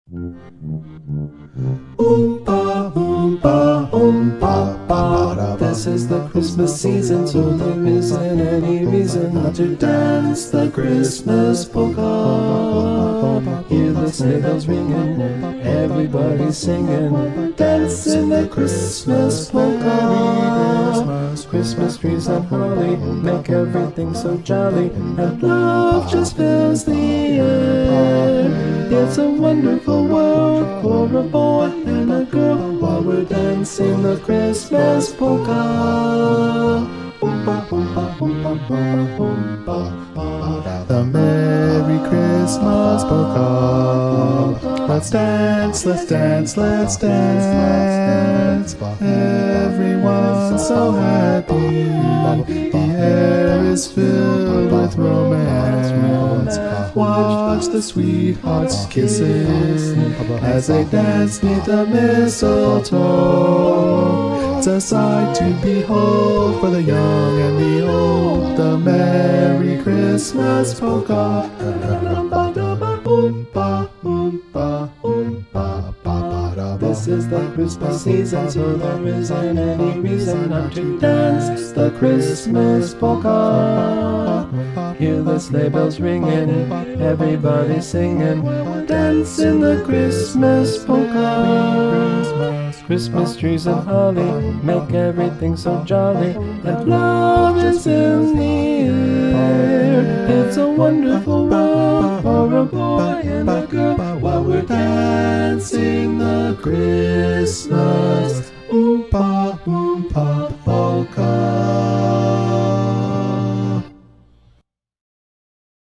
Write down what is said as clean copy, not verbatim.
Oompa, oompa, oompa, ba. This is the Christmas season, so there isn't any reason not to dance the Christmas polka. Hear the sleigh bells ringing, everybody's singing, dancing the Christmas polka. Christmas trees and holly make everything so jolly, and love just fills the air. It's a wonderful world for a boy and a girl while we're dancing the Christmas polka. The Merry Christmas polka. Let's dance, let's dance, let's dance. Everyone's so happy. The air is filled with romance. Watch the sweethearts kissing as they dance neath the mistletoe. It's a sight to behold for the young and the old. The Merry Christmas polka. This is the Christmas season, so there isn't any reason not to dance the Christmas polka. Hear the sleigh bells ringing, everybody singing, dancing the Christmas polka. Christmas trees and holly make everything so jolly, and love is in the air. It's a wonderful world for a boy and a girl while we're dancing the Christmas oompa oompa.